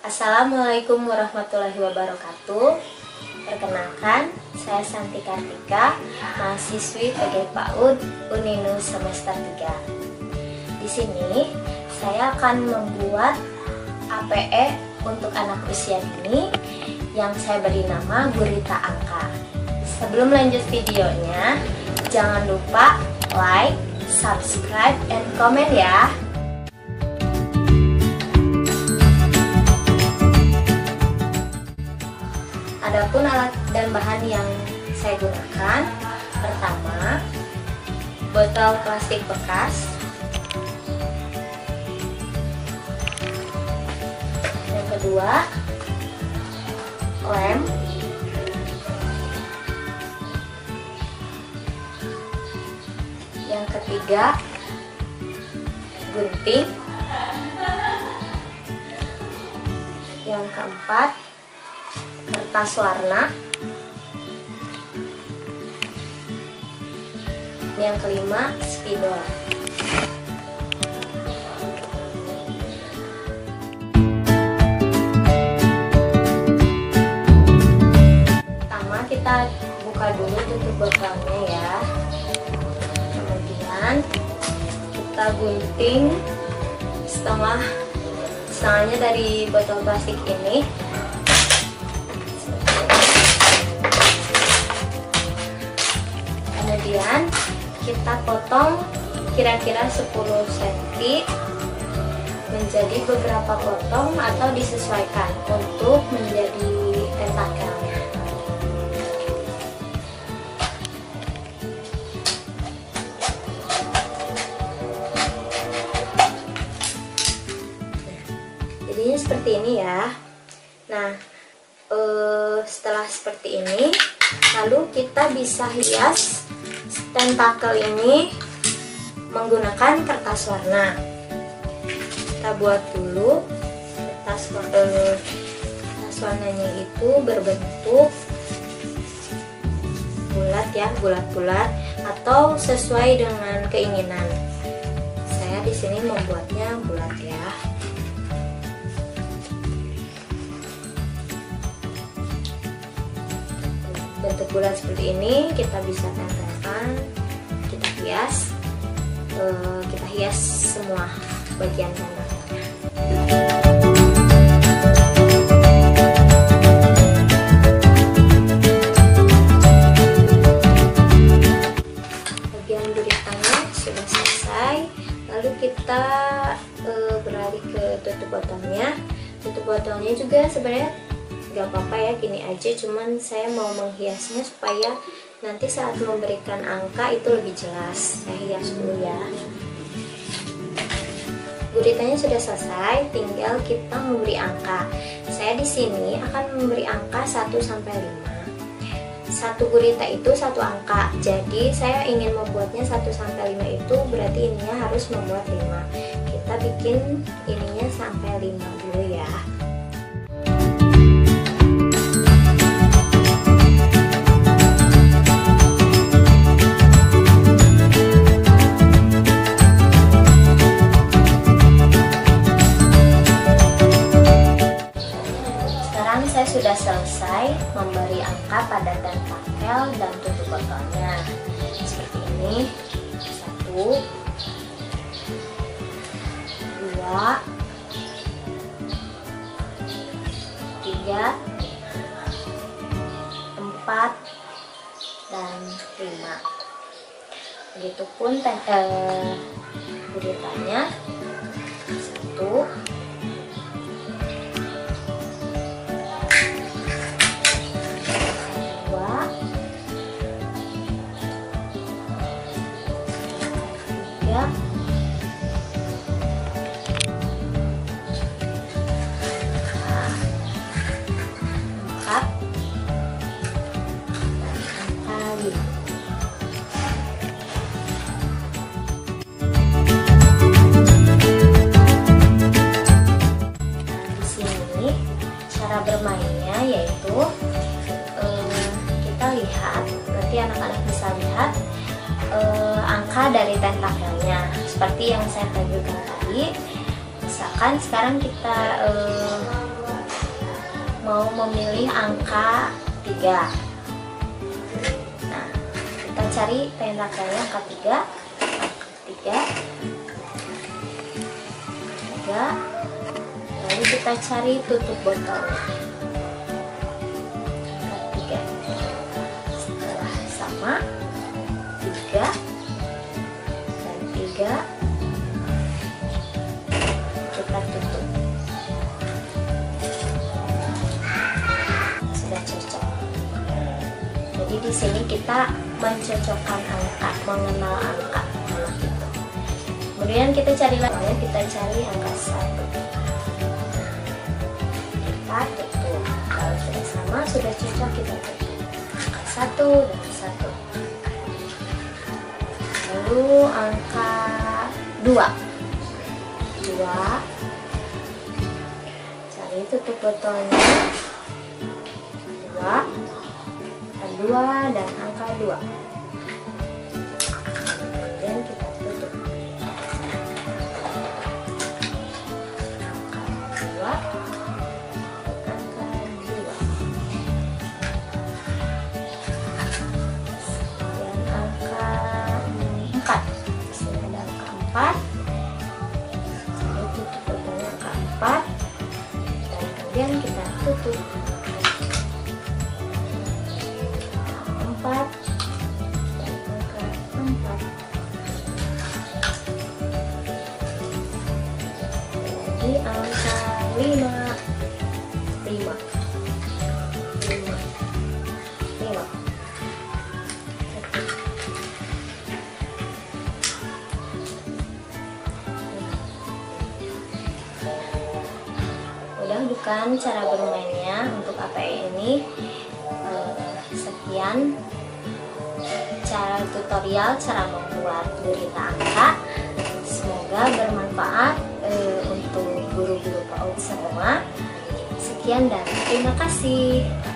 Assalamualaikum warahmatullahi wabarakatuh. Perkenalkan, saya Santi Kartika, mahasiswi PG PAUD Uninus semester 3. Di sini saya akan membuat APE untuk anak usia dini yang saya beri nama Gurita Angka. Sebelum lanjut videonya, jangan lupa like, subscribe, and comment ya. Adapun alat dan bahan yang saya gunakan, pertama, botol plastik bekas. Yang kedua, lem. Yang ketiga, gunting. Yang keempat, kertas warna. Yang kelima, spidol. Pertama kita buka dulu tutup botolnya ya. Kemudian kita gunting setengahnya dari botol plastik ini. Kemudian kita potong kira-kira 10 cm menjadi beberapa potong atau disesuaikan untuk menjadi tentakelnya. Jadinya seperti ini ya. Nah, setelah seperti ini, lalu kita bisa hias tentakel ini menggunakan kertas warna. Kita buat dulu kertas warnanya itu berbentuk bulat ya, bulat-bulat atau sesuai dengan keinginan. Saya di sini membuatnya bulat ya. Bentuk bulat seperti ini kita bisa tempelkan, kita hias semua bagian tentakelnya. Bagian guritanya sudah selesai, lalu kita beralih ke tutup botolnya. Tutup botolnya juga sebenarnya gak apa-apa ya, gini aja, cuman saya mau menghiasnya supaya nanti saat memberikan angka itu lebih jelas. Saya hias dulu ya. Guritanya sudah selesai, tinggal kita memberi angka. Saya di sini akan memberi angka 1 sampai 5. Satu gurita itu satu angka. Jadi saya ingin membuatnya 1 sampai 5 itu berarti ininya harus membuat 5. Kita bikin ininya sampai 5 dulu ya. Saya sudah selesai memberi angka pada tentakel dan tutup botolnya seperti ini. 1, 2, 3, 4, dan 5. Begitupun guritanya. 1, bermainnya yaitu kita lihat, nanti anak-anak bisa lihat angka dari tentakelnya seperti yang saya tunjukkan tadi. Misalkan sekarang kita memilih angka 3. Nah, kita cari pendakannya angka 3. Angka 3. Lalu kita cari tutup botolnya. Angka 3. Setelah sama 3 dan 3, kita tutup. Sudah cocok. Jadi di sini kita mencocokkan angka, mengenal angka. Gitu. Kemudian kita cari lagi, kita cari angka 1. Kita tutup. Kalau sudah sama, sudah cocok, kita tutup. Angka 1 dan 1. Lalu angka 2. Cari tutup botolnya. 2 dan angka 2. Kemudian kita tutup. Angka 2. Dan angka 4. Sini ada angka 4. Jadi tutup botolnya angka 4. Dan kemudian kita tutup. 4 dan angka 4. Jadi angka 5. Mudah bukan cara bermainnya untuk APE ini. Sekian cara tutorial cara membuat gurita angka. Semoga bermanfaat untuk guru-guru PAUD semua. Sekian dan terima kasih.